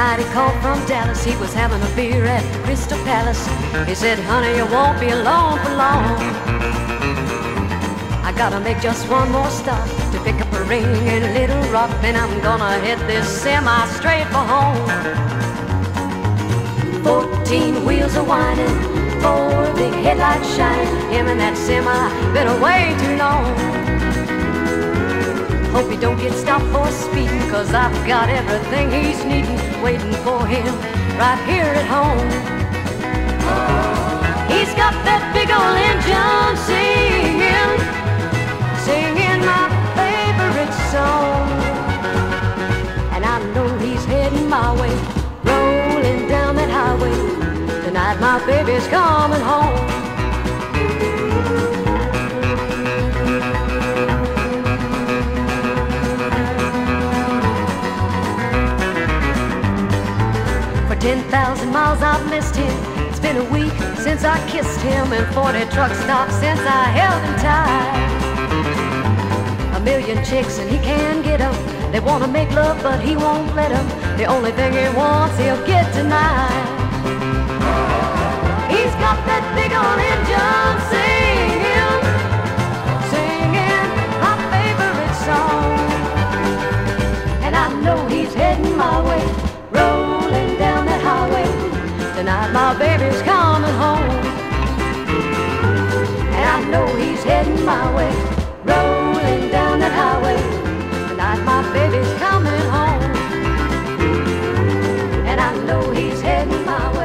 night he called from Dallas. He was having a beer at the Crystal Palace. He said, honey, you won't be alone for long. I gotta make just one more stop to pick up a ring in Little Rock. Then I'm gonna hit this semi straight for home. 14 wheels are whining, 4 big headlights shining. Him and that semi been away too long. Hope he don't get stopped for speeding, 'cause I've got everything he's needing waiting for him right here at home. He's got that big old engine singing, singing my favorite song. And I know he's heading my way, rolling down that highway. Tonight my baby's coming home. For 10,000 miles I've missed him. It's been a week since I kissed him, and 40 truck stops since I held him tight. A million chicks and he can't get them. They wanna make love but he won't let them. The only thing he wants he'll get tonight. He's got that big old engine singing, singing my favorite song. And I know he's heading my way, rolling down that highway. Tonight my baby's coming home. And I know he's heading my way, rolling down that highway. Tonight my baby's coming home. And I know he's heading my way.